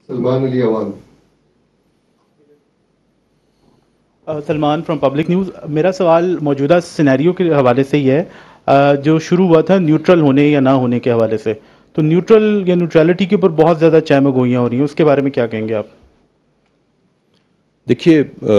Salman Ali Awan. Salman from public news. میرا سوال موجودہ سینیریو کے حوالے سے ہی ہے جو شروع ہوا تھا نیوٹرل ہونے یا نہ ہونے کے حوالے سے. تو نیوٹرل یا نیوٹرلٹی کے اوپر بہت زیادہ چہمہ گوئیاں ہو رہی ہیں, اس کے بارے میں کیا کہیں گے آپ؟ دیکھیے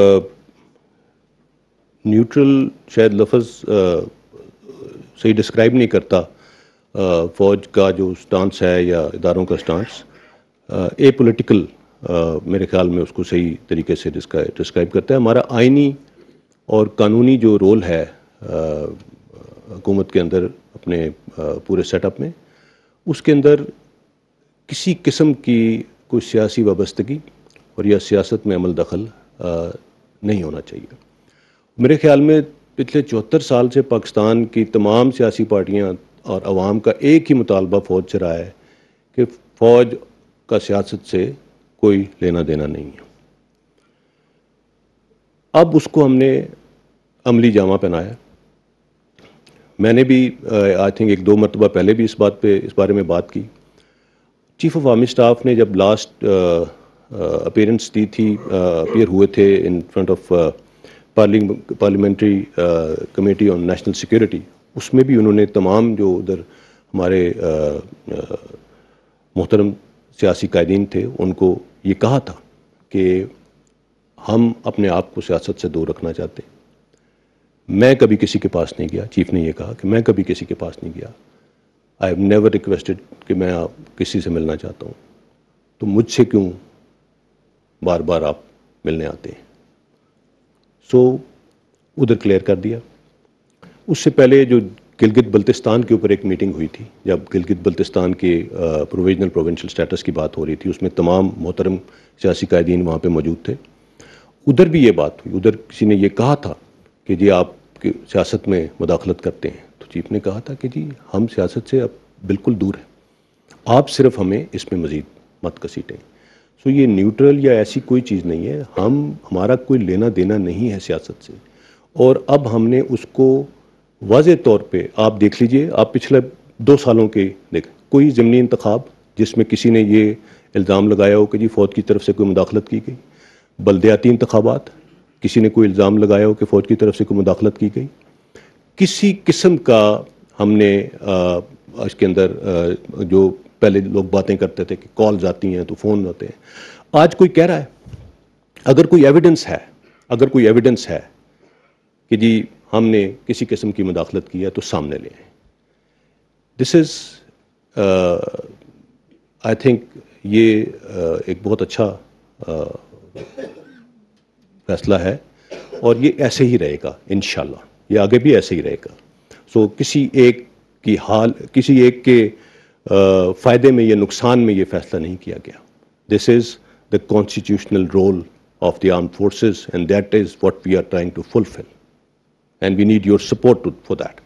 نیوٹرل شاید لفظ صحیح ڈسکرائب نہیں کرتا فوج کا جو سٹانس ہے یا اداروں کا سٹانس. اے پولیٹیکل میرے خیال میں اس کو صحیح طریقے سے ڈسکرائب کرتا ہے. ہمارا آئینی اور قانونی جو رول ہے حکومت کے اندر اپنے پورے سیٹ اپ میں, اس کے اندر کسی قسم کی کوئی سیاسی وابستگی اور یا سیاست میں عمل دخل نہیں ہونا چاہیے. میرے خیال میں پچھلے 74 سال سے پاکستان کی تمام سیاسی پارٹیاں اور عوام کا ایک ہی مطالبہ فوج سے رہا ہے کہ فوج کا سیاست سے کوئی لینا دینا نہیں ہے. اب اس کو ہم نے عملی جامہ پہنایا. میں نے بھی آئی تھنک 1-2 مرتبہ پہلے بھی اس بارے میں بات کی. چیف آف آرمی اسٹاف نے جب لاسٹ اپیرنس دی تھی, اپیئر ہوئے تھے in front of parliamentary committee on national security, اس میں بھی انہوں نے تمام جو ادھر ہمارے محترم سیاسی قائدین تھے ان کو یہ کہا تھا کہ ہم اپنے آپ کو سیاست سے دور رکھنا چاہتے ہیں. میں کبھی کسی کے پاس نہیں گیا. چیف نے یہ کہا کہ میں کبھی کسی کے پاس نہیں گیا. آئی ہیو نیور ریکویسٹڈ کہ میں کسی سے ملنا چاہتا ہوں, تو مجھ سے کیوں بار بار آپ ملنے آتے ہیں. سو ادھر کلیئر کر دیا. اس سے پہلے جو گلگت بلتستان کے اوپر ایک میٹنگ ہوئی تھی, جب گلگت بلتستان کے پروویژنل پروونشل سٹیٹس کی بات ہو رہی تھی, اس میں تمام محترم سیاسی قائدین وہاں پہ موجود تھے. ادھر بھی یہ بات ہوئی. ادھر کسی نے یہ کہا تھا کہ جی آپ سیاست میں مداخلت کرتے ہیں, تو چیف نے کہا تھا کہ جی ہم سیاست سے اب بالکل دور ہیں, آپ صرف ہمیں اس میں مزید مت گھسیٹیں. سو یہ نیوٹرل یا ایسی کوئی چیز نہیں ہے. ہمارا کوئی لینا دینا نہیں ہے سیاست سے, اور اب ہم نے اس کو واضح طور پہ آپ دیکھ لیجئے. آپ پچھلے 2 سالوں کے دیکھ کوئی ضمنی انتخاب جس میں کسی نے یہ الزام لگایا ہو کہ جی فوج کی طرف سے کوئی مداخلت کی گئی, بلدیاتی انتخابات کسی نے کوئی الزام لگایا ہو کہ فوج کی طرف سے کوئی مداخلت کی گئی, کسی قسم کا ہم نے اس کے اندر جو پہلے لوگ باتیں کرتے تھے کہ کالز آتی ہیں تو فون ہوتے ہیں, آج کوئی کہہ رہا ہے اگر کوئی ایویڈنس ہے کہ جی ہم نے کسی قسم کی مداخلت کی ہے تو سامنے لے آئیں. دس از آئی تھنک یہ ایک بہت اچھا فیصلہ ہے, اور یہ ایسے ہی رہے گا انشاءاللہ, یہ آگے بھی ایسے ہی رہے گا. سو کسی ایک کے فائدے میں یا نقصان میں یہ فیصلہ نہیں کیا گیا. دس از the constitutional role of the armed forces, and that is what we are trying to fulfill, and we need your support for that.